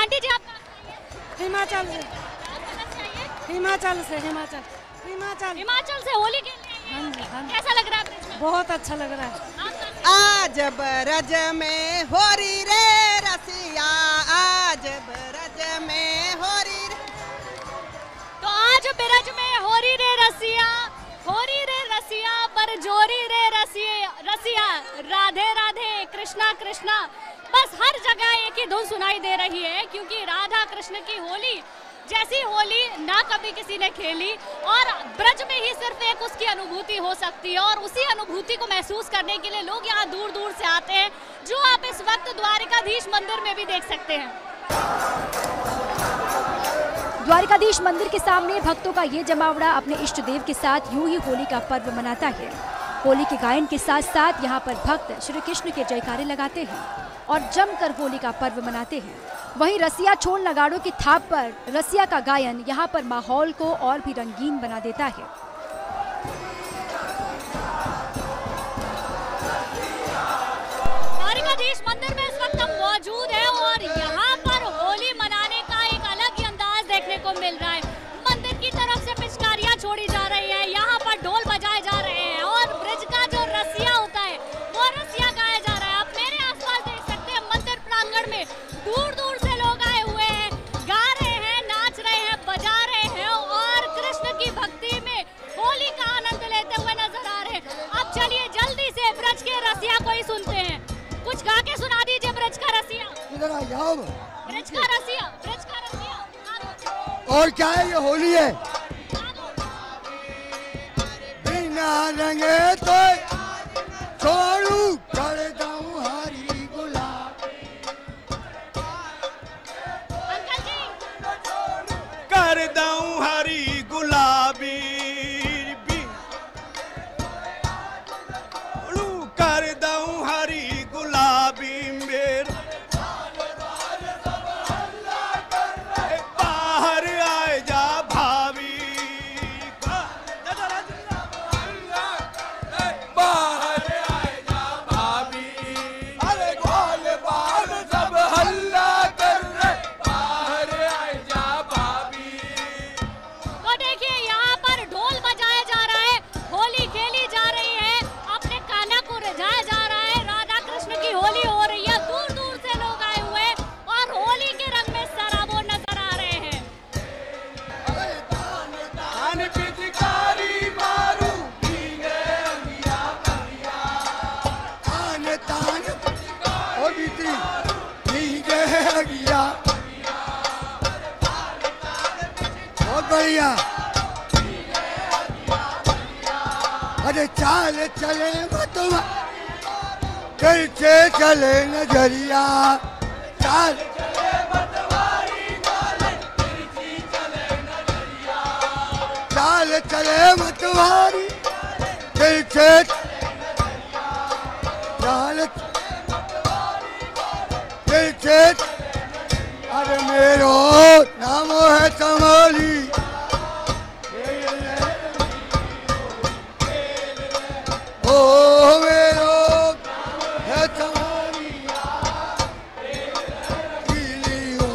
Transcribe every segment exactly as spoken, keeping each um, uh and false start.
Aunty जी आप कहाँ से? हिमाचल से। हिमाचल से हिमाचल हिमाचल हिमाचल से होली खेलने आई हैं। हाँ जी, हाँ जी। कैसा लग रहा है ब्रिज में? बहुत अच्छा लग रहा है। आप कहाँ से? आज ब्रज में होरी रे रसिया, आज ब्रज में होरी रे। तो आज ब्रज में होरी रे रसिया, होरी रे रसिया पर जोरी रे रसिए रसिया, राधे राधे कृष्णा कृष्णा। बस हर जगह एक ही धुन सुनाई दे रही है, क्योंकि राधा कृष्ण की होली जैसी होली ना कभी किसी ने खेली, और ब्रज में ही सिर्फ एक उसकी अनुभूति हो सकती है, और उसी अनुभूति को महसूस करने के लिए लोग यहाँ दूर दूर से आते हैं, जो आप इस वक्त द्वारिकाधीश मंदिर में भी देख सकते हैं। द्वारिकाधीश मंदिर के सामने भक्तों का ये जमावड़ा अपने इष्ट देव के साथ यूं ही होली का पर्व मनाता है। होली के गायन के साथ साथ यहाँ पर भक्त श्री कृष्ण के जयकारे लगाते हैं और जमकर होली का पर्व मनाते हैं। वहीं रसिया छोल नगाड़ों की थाप पर रसिया का गायन यहाँ पर माहौल को और भी रंगीन बना देता है। द्वारिकाधीश मंदिर में इस वक्त हम मौजूद हैं और यहाँ पर होली मनाने का एक अलग ही अंदाज देखने को मिल रहा है। मंदिर की तरफ से पिचकारियाँ छोड़ी जा रही है, यहाँ पर ढोल बजाए जा रहे हैं और ब्रिज का जो रसिया होता है वो रसिया गाया जा रहा है। आप मेरे आसपास देख सकते हैं मंदिर प्रांगण में दूर दूर से लोग आए हुए हैं, गा रहे हैं, नाच रहे हैं, बजा रहे हैं और कृष्ण की भक्ति में होली का आनंद लेते हुए नजर आ रहे हैं। अब चलिए जल्दी से ब्रज के रसिया को ही सुनते हैं। कुछ गा के सुना दीजिए ब्रज का रसिया। इधर आ जाओ। ब्रज का रसिया, ब्रज का रसिया। और क्या है, ये होली है। बिना रंगे तो छोड़ू करता हूँ हरी गुलाब। अंकल जी कर दूं हरी गुलाबी, कर दूं हरी गुलाबी मेरे बाहर आए जा भाभी, बाहर आए जा भाभी। अरे ग्वाल बाल सब हल्ला कर रहे, बाहर आए जा भाभी। तो देखिए यहाँ पर ढोल बजाया जा रहा है, होली खेली जा रही है, अपने कान्हा को रिझाया जा रहा है, राधा कृष्ण की होली हो रही है। दूर दूर से लोग आए हुए हैं और होली के रंग में सराबोर नजर आ रहे हैं। तान पिचकारी मारू भीगे अंगिया अंगिया, तान तान ओ बीती भीगे अगिया। बहुत बढ़िया। अरे चाल चले मतवा तिरछे चले नजरिया, चाल चाल चले मतवारी तिरछे, चाल तिरछे। अरे मेरो नाम है चमोली, ओ मेरो है चमोली, पीली हो।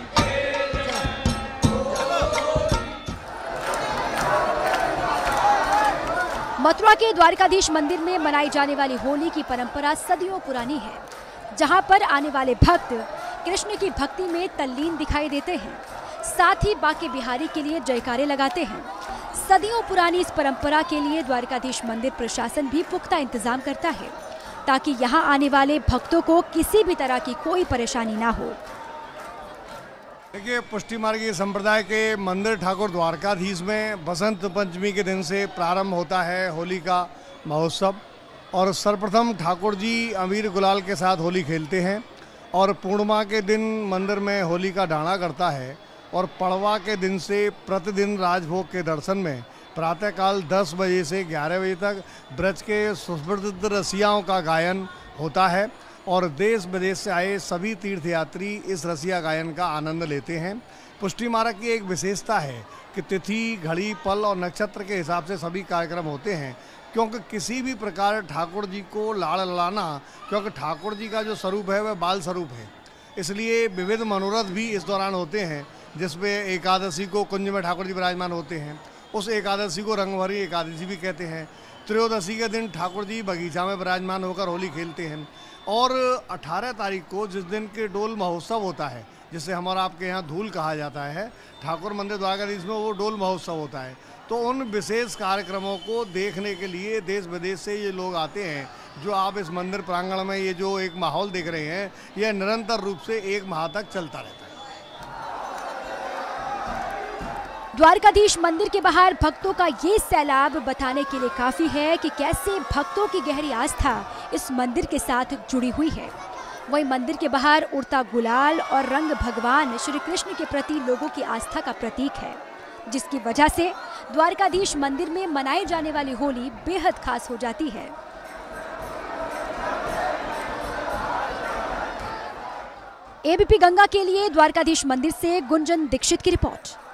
मथुरा के द्वारिकाधीश मंदिर में मनाई जाने वाली होली की परंपरा सदियों पुरानी है, जहां पर आने वाले भक्त कृष्ण की भक्ति में तल्लीन दिखाई देते हैं, साथ ही बाके बिहारी के लिए जयकारे लगाते हैं। सदियों पुरानी इस परंपरा के लिए द्वारिकाधीश मंदिर प्रशासन भी पुख्ता इंतजाम करता है, ताकि यहां आने वाले भक्तों को किसी भी तरह की कोई परेशानी ना हो। देखिए, पुष्टि मार्गी संप्रदाय के मंदिर ठाकुर द्वारकाधीश में बसंत पंचमी के दिन से प्रारंभ होता है होली का महोत्सव, और सर्वप्रथम ठाकुर जी अबीर गुलाल के साथ होली खेलते हैं और पूर्णिमा के दिन मंदिर में होली का डाणा करता है, और पड़वा के दिन से प्रतिदिन राजभोग के दर्शन में प्रातःकाल दस बजे से ग्यारह बजे तक ब्रज के सुप्रसिद्ध रसियाओं का गायन होता है, और देश विदेश से आए सभी तीर्थयात्री इस रसिया गायन का आनंद लेते हैं। पुष्टि मार्ग की एक विशेषता है कि तिथि, घड़ी, पल और नक्षत्र के हिसाब से सभी कार्यक्रम होते हैं, क्योंकि किसी भी प्रकार ठाकुर जी को लाड़ लड़ाना, क्योंकि ठाकुर जी का जो स्वरूप है वह बाल स्वरूप है, इसलिए विविध मनोरथ भी इस दौरान होते हैं, जिसमें एकादशी को कुंज में ठाकुर जी विराजमान होते हैं। उस एकादशी को रंगभरी एकादशी भी कहते हैं। त्रयोदशी के दिन ठाकुर जी बगीचा में विराजमान होकर होली खेलते हैं। और अठारह तारीख को जिस दिन के डोल महोत्सव होता है, जिसे हमारा आपके यहाँ धूल कहा जाता है, ठाकुर मंदिर द्वारकाधीश में वो डोल महोत्सव होता है। तो उन विशेष कार्यक्रमों को देखने के लिए देश विदेश से ये लोग आते हैं। जो आप इस मंदिर प्रांगण में ये जो एक माहौल देख रहे हैं, यह निरंतर रूप से एक माह तक चलता रहता है। द्वारकाधीश मंदिर के बाहर भक्तों का ये सैलाब बताने के लिए काफी है कि कैसे भक्तों की गहरी आस्था इस मंदिर के साथ जुड़ी हुई है। वहीं मंदिर के बाहर उड़ता गुलाल और रंग भगवान श्री कृष्ण के प्रति लोगों की आस्था का प्रतीक है, जिसकी वजह से द्वारकाधीश मंदिर में मनाई जाने वाली होली बेहद खास हो जाती है। एबीपी गंगा के लिए द्वारकाधीश मंदिर से गुंजन दीक्षित की रिपोर्ट।